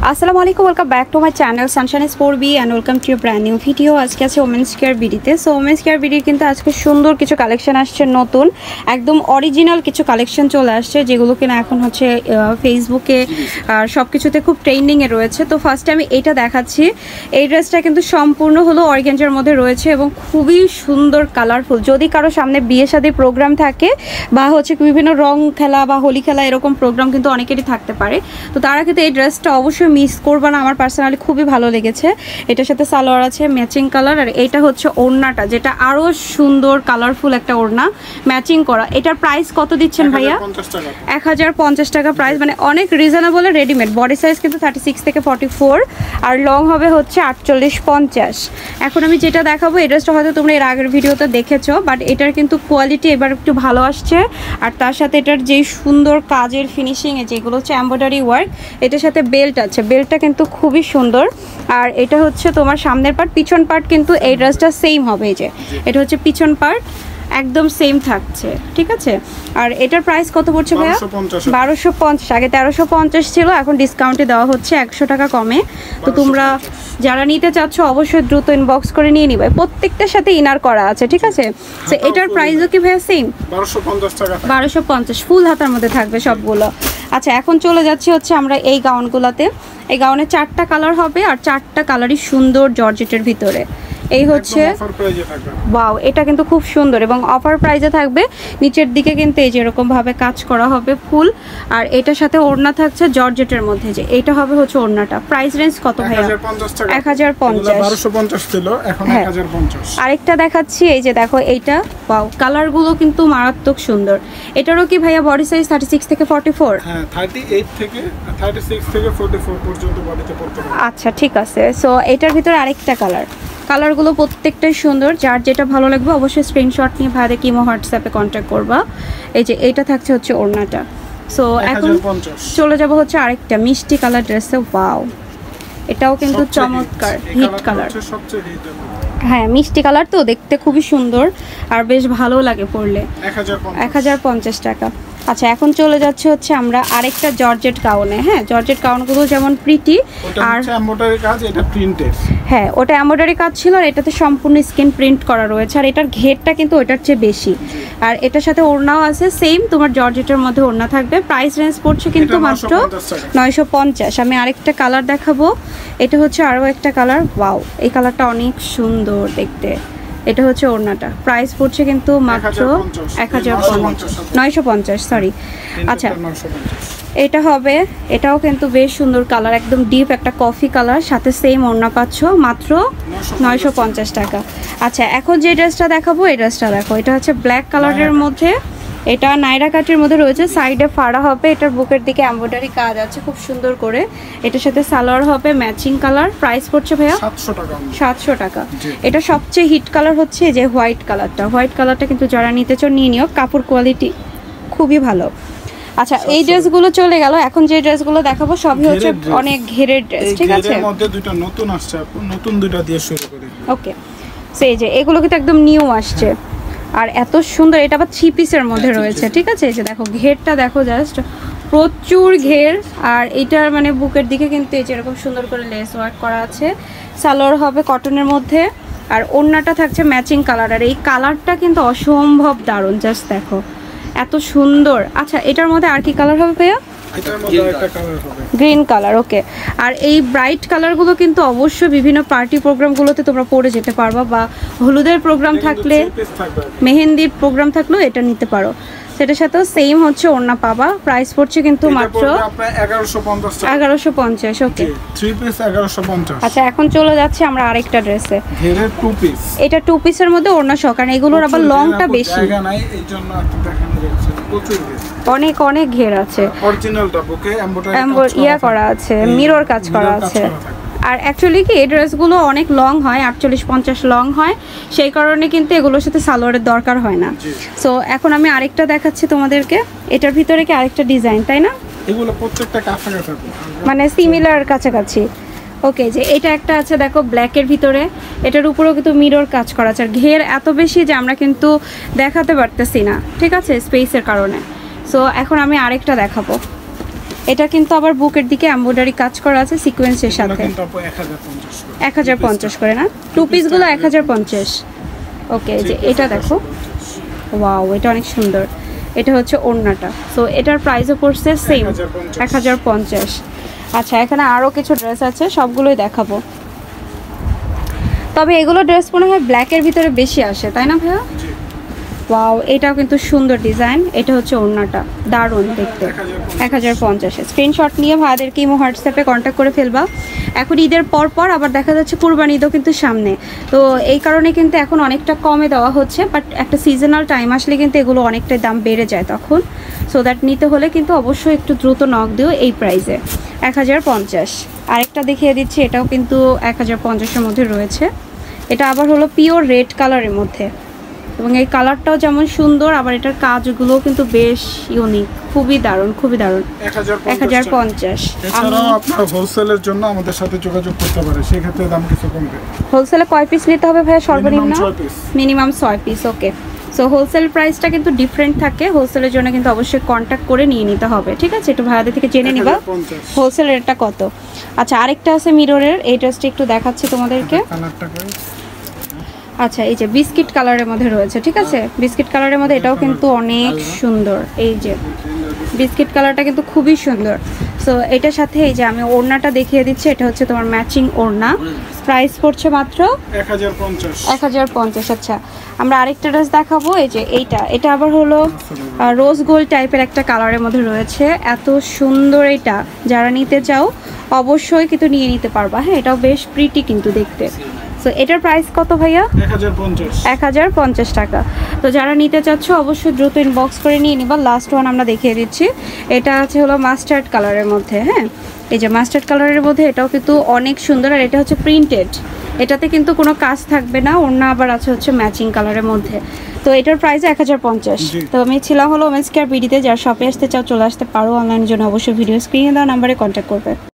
আসসালামু আলাইকুম, welcome back to my channel sunshine is 4B and welcome to brand new video. আজকে আছে women's care বিডিতে। So women's care বিডির কিন্তু আজকে সুন্দর কিছু কালেকশন আসছে, নতুন একদম অরিজিনাল কিছু কালেকশন চলে আসছে, যেগুলো কিনা এখন হচ্ছে ফেসবুকে আর সব কিছুতে খুব ট্রেন্ডিংয়ে রয়েছে। তো ফার্স্টে আমি এটা দেখাচ্ছি। এই ড্রেসটা কিন্তু সম্পূর্ণ হলো অর্গানজার মধ্যে রয়েছে এবং খুবই সুন্দর কালারফুল। যদি কারো সামনে বিয়ে শাদী প্রোগ্রাম থাকে বা হচ্ছে বিভিন্ন রং খেলা বা হোলি খেলা এরকম প্রোগ্রাম কিন্তু অনেকেরই থাকতে পারে, তো তারা কিন্তু এই ড্রেসটা অবশ্যই মিস করবা না। আমার পার্সোনালি খুবই ভালো লেগেছে। এটার সাথে সালোয়ার আছে ম্যাচিং কালার, আর এইটা হচ্ছে ওড়নাটা, যেটা আরও সুন্দর কালারফুল একটা ওড়না ম্যাচিং করা। এটার প্রাইস কত দিচ্ছেন ভাইয়া? 1050 টাকা প্রাইস, মানে অনেক রিজনেবল। রেডিমেড বডি সাইজ কিন্তু 36 থেকে 44 আর লং হবে হচ্ছে 48-50। এখন আমি যেটা দেখাবো এই ড্রেসটা হয়তো তোমরা এর আগের ভিডিওতে দেখেছো, বাট এটার কিন্তু কোয়ালিটি এবার একটু ভালো আসছে। আর তার সাথে এটার যেই সুন্দর কাজের ফিনিশিংয়ে যেগুলো হচ্ছে এমব্রয়ডারি ওয়ার্ক, এটার সাথে বেল্ট আছে, বেল্টটা কিন্তু খুবই সুন্দর। আর এটা হচ্ছে তোমার সামনের পার্ট, পিছন পার্ট কিন্তু এই ড্রেসটা সেম হবে। এই যে এটা হচ্ছে পিছন পার্ট, একদম সেম থাকছে, ঠিক আছে। আর এটার প্রাইস কত পড়ছে ভাইয়া? 1250। আগে 1350 ছিল, এখন ডিসকাউন্টে দেওয়া হচ্ছে 100 টাকা কমে। তো তোমরা যারা নিতে চাচ্ছ অবশ্যই দ্রুত ইনবক্স করে নিয়ে নিবে। প্রত্যেকটার সাথে ইনার করা আছে, ঠিক আছে। তো এটার প্রাইসও কি ভাইয়া সেম? 1250 টাকা। 1250 ফুল হাতার মধ্যে থাকবে সবগুলো। আচ্ছা, এখন চলে যাচ্ছি হচ্ছে আমরা এই গাউনগুলোতে। এই গাউনে 4টা কালার হবে আর 4টা কালারই সুন্দর জর্জেটের ভিতরে। এই হচ্ছে ওয়াও, এটা কিন্তু খুব সুন্দর এবং অফার প্রাইজে থাকবে। নিচের দিকে কিন্তু এই যে এরকম ভাবে কাজ করা হবে ফুল, আর এটার সাথে ওড়না থাকছে জর্জেটের মধ্যে। যে এটা হবে হচ্ছে ওড়নাটা। প্রাইস রেঞ্জ কত ভাইয়া? 1050। 1250 ছিল, এখন 1050। আরেকটা দেখাচ্ছি, এই যে দেখো এইটা, ওয়াও কালারগুলো কিন্তু মারাত্মক সুন্দর। এটারও কি ভাইয়া বডি সাইজ 36 থেকে 44? হ্যাঁ, 38 থেকে 36 থেকে 44 পর্যন্ত বডিতে পড়তে পারে। আচ্ছা, ঠিক আছে। সো এটার ভিতরে আরেকটা কালারগুলো প্রত্যেকটাই সুন্দর। যার যেটা ভালো লাগবে অবশ্যই স্ক্রিনশট নিয়ে ভাইদের কিমো হোয়াটসঅ্যাপে কন্ট্যাক্ট করবা। এই যে এইটা থাকছে হচ্ছে ওড়নাটা। সো এখন চলে যাব হচ্ছে আরেকটা মিষ্টি কালার ড্রেসে। ওয়াও, এটাও কিন্তু চমৎকার হিট কালার। হ্যাঁ, মিষ্টি কালার তো দেখতে খুবই সুন্দর আর বেশ ভালো লাগে পরলে। 1050 টাকা। আচ্ছা, এখন চলে যাচ্ছে হচ্ছে আমরা আরেকটা জর্জেট গাউনে। হ্যাঁ, জর্জেট গাউনগুলো যেমন প্রিটি আর এমব্রয়ডারি কাজ, এটা প্রিন্টেড। হ্যাঁ, ওটা এমব্রয়ডারি কাজ ছিল আর এটাতে সম্পূর্ণ স্ক্রিন প্রিন্ট করা রয়েছে। আর এটার ঘেরটা কিন্তু ওটার চেয়ে বেশি। আর এটার সাথে ওড়নাও আছে সেম, তোমার জর্জেটের মধ্যে ওড়না থাকবে। প্রাইস রেঞ্জ পড়ছে কিন্তু মাত্র 950। আমি আরেকটা কালার দেখাবো। এটা হচ্ছে আরও একটা কালার। ওয়াও, এই কালারটা অনেক সুন্দর দেখতে। এটা হচ্ছে ওড়নাটা। প্রাইস পড়ছে কিন্তু মাত্র 950, সরি। আচ্ছা, এটা হবে, এটাও কিন্তু বেশ সুন্দর কালার, একদম ডিপ একটা কফি কালার, সাথে সেম ওড়না পাচ্ছ মাত্র 950 টাকা। আচ্ছা, এখন যে ড্রেসটা দেখাবো এই ড্রেসটা দেখো। এটা হচ্ছে ব্ল্যাক কালারের মধ্যে, এটা নাইরা কাটের মধ্যে রয়েছে। সাইডে ফাড়া হবে, এটার বুকের দিকে এমব্রয়ডারি কাজ আছে খুব সুন্দর করে। এটার সাথে সালোয়ার হবে ম্যাচিং কালার। প্রাইস পড়ছে ভাইয়া 700 টাকা। এটা সবচেয়ে হিট কালার হচ্ছে যে হোয়াইট কালারটা। হোয়াইট কালারটা কিন্তু যারা নিতে চাও নিয়ে নিও, কাপড় কোয়ালিটি খুবই ভালো। আচ্ছা, এই ড্রেসগুলো চলে গেল। এখন যে ড্রেসগুলো দেখাবো সবই হচ্ছে অনেক ঘেরের ড্রেস, ঠিক আছে। এর মধ্যে দুটো নতুন আসছে, নতুন দুটো দিয়ে শুরু করি। ওকে, সেই যে এগুলো কিন্তু একদম নিউ আসছে আর এত সুন্দর। এটা আবার 3 পিসের মধ্যে রয়েছে, ঠিক আছে। এই যে দেখো ঘেরটা দেখো, জাস্ট প্রচুর ঘের। আর এটার মানে বুকের দিকে কিন্তু এই যে এরকম সুন্দর করে লেস ওয়ার্ক করা আছে। সালোয়ার হবে কটনের মধ্যে আর ওড়নাটা থাকছে ম্যাচিং কালার। আর এই কালারটা কিন্তু অসম্ভব দারুণ, জাস্ট দেখো এত সুন্দর। আচ্ছা, এটার মধ্যে আর কি কালার হবে ভাইয়া? এটার মধ্যে একটা কালার হবে গ্রিন কালার। ওকে, আর এই ব্রাইট কালারগুলো কিন্তু অবশ্যই বিভিন্ন পার্টি প্রোগ্রামগুলোতে তোমরা পরে যেতে পারবা, বা হলুদের প্রোগ্রাম থাকলে, মেহেন্দির প্রোগ্রাম থাকলেও এটা নিতে পারো। সেটার সাথেও সেম হচ্ছে ওড়না পাবা। প্রাইস পড়ছে কিন্তু মাত্র 1150। Okay, 3 piece 1150। আচ্ছা, এখন চলে যাচ্ছে আমরা আরেকটা ড্রেসে। ঘেরের 2 পিস। এটা 2 পিসের মধ্যে ওড়না সহ, কারণ এগুলোর আবার লংটা বেশি, জায়গা নাই, এইজন্য একটু দেখানো যাচ্ছে। প্রচুর ঘের, অনেক ঘের আছে। অরিজিনালটা বুকে এমব্রয়ডারি করা আছে, মিরর কাজ করা আছে। আর অ্যাকচুয়ালি কি এই ড্রেসগুলো অনেক লং হয়, 48-50 লং হয়, সেই কারণে কিন্তু এগুলোর সাথে সালোয়ারের দরকার হয় না। সো এখন আমি আরেকটা দেখাচ্ছি তোমাদেরকে। এটার ভিতরে কি আরেকটা ডিজাইন, তাই না? এগুলো প্রত্যেকটা কাছাকাছি, মানে সিমিলার কাছাকাছি। ওকে, যে এটা একটা আছে দেখো ব্ল্যাকের ভিতরে, এটার উপরেও কিন্তু মিরর কাজ করা আছে। আর ঘের এত বেশি যে আমরা কিন্তু দেখাতে পারতেছি না, ঠিক আছে, স্পেসের কারণে। সো এখন আমি আরেকটা দেখাবো। এটা কিন্তু আবার বুকের দিকে এমব্রয়ডারি কাজ করা আছে সিকোয়েন্সের সাথে। কিন্তু আপু 1050 করে। 1050 করে না? টু পিসগুলো 1050। ওকে, যে এটা দেখো, ওয়াও, এটা অনেক সুন্দর। এটা হচ্ছে ওড়নাটা। সো এটার প্রাইসও পড়ছে সেম 1050। আচ্ছা, এখানে আরও কিছু ড্রেস আছে, সবগুলোই দেখাবো। তবে এগুলো ড্রেস মনে হয় ব্ল্যাকের ভিতরে বেশি আসে, তাই না ভাইয়া? ওয়াও, এটাও কিন্তু সুন্দর ডিজাইন। এটা হচ্ছে ওড়নাটা, দারুণ দেখতে। 1050। স্ক্রিনশট নিয়ে ভাইয়াদেরকে ইমো হোয়াটসঅ্যাপে কন্ট্যাক্ট করে ফেলবা। এখন ঈদের পর আবার দেখা যাচ্ছে কুরবানি ঈদও কিন্তু সামনে, তো এই কারণে কিন্তু এখন অনেকটা কমে দেওয়া হচ্ছে, বাট একটা সিজনাল টাইম আসলে কিন্তু এগুলো অনেকটাই দাম বেড়ে যায় তখন। সো দ্যাট নিতে হলে কিন্তু অবশ্যই একটু দ্রুত নক দিও এই প্রাইসে। 1050। আরেকটা দেখিয়ে দিচ্ছি, এটাও কিন্তু 1050-এর মধ্যে রয়েছে। এটা আবার হলো পিওর রেড কালারের মধ্যে, এবং এই কালারটাও যেমন সুন্দর, আবার এটার কাজগুলোও কিন্তু বেশ ইউনিক, খুবই দারুণ, খুবই দারুণ। 1050। এছাড়াও আপনারা হোলসেলের জন্য আমাদের সাথে যোগাযোগ করতে পারেন, সেই ক্ষেত্রে দাম কিছু কমবে। হোলসেলে কয় পিস নিতে হবে ভাইয়া সর্বনিম্ন? Minimum 6 piece. Okay, so wholesale প্রাইসটা কিন্তু ডিফারেন্ট থাকে, হোলসেলের জন্য কিন্তু অবশ্যই কন্ট্যাক্ট করে নিয়ে নিতে হবে, ঠিক আছে? একটু ভাইয়াদের থেকে জেনে নিবা হোলসেল রেটটা কত। আচ্ছা, আরেকটা আছে মিররের, এই ড্রেসটা একটু দেখাচ্ছি তোমাদেরকে। আচ্ছা, এই যে বিস্কিট কালারের মধ্যে রয়েছে, ঠিক আছে? বিস্কিট কালারের মধ্যে এটাও কিন্তু অনেক সুন্দর। এই যে বিস্কিট কালারটা কিন্তু খুবই সুন্দর। সো এটার সাথে এই যে আমি ওড়নাটা দেখিয়ে দিচ্ছি, এটা হচ্ছে তোমার ম্যাচিং ওড়না। প্রাইস পড়ছে মাত্র 1050। আচ্ছা, আমরা আরেকটা ড্রেস দেখাবো। এই যে এটা আবার হলো রোজ গোল্ড টাইপের একটা কালারের মধ্যে রয়েছে। এত সুন্দর এটা, যারা নিতে চাও অবশ্যই কিন্তু নিয়ে নিতে পারবা। হ্যাঁ, এটাও বেশ প্রিটি কিন্তু দেখতে। সো এটার প্রাইস কত ভাইয়া? 1050 টাকা। তো যারা নিতে চাচ্ছ অবশ্যই দ্রুত ইনবক্স করে নিয়ে নিবা। লাস্ট ওয়ান আমরা দেখিয়ে দিচ্ছি, এটা আছে হলো মাস্টার্ড কালারের মধ্যে। হ্যাঁ, এই যে মাস্টার্ড কালারের মধ্যে এটাও কিন্তু অনেক সুন্দর, আর এটা হচ্ছে প্রিন্টেড, এটাতে কিন্তু কোনো কাজ থাকবে না। ওড়না আবার আছে হচ্ছে ম্যাচিং কালারের মধ্যে। তো এটার প্রাইস 1050। তো আমি ছিলাম হলো ওমেন্স কেয়ার বিডিতে, যারা শপে আসতে চাও চলে আসতে পারো। অনলাইনের জন্য অবশ্যই ভিডিও স্ক্রিনে দেওয়া নাম্বারে কন্ট্যাক্ট করবে।